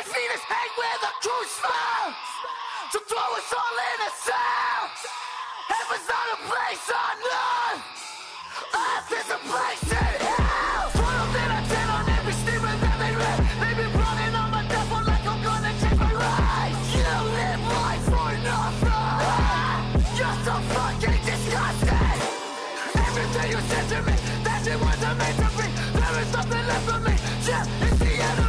feet is hang where the cruise found. To throw us all in a sound. Heaven's not a place on earth. Earth is a place in hell. Toiled in a tent on every steamer that they read. They've been running on my devil like I'm gonna change my life. You live life for nothing. You're so fucking disgusting. Everything you said to me, that shit wasn't meant to be. There is nothing left for me. Yeah, it's the end of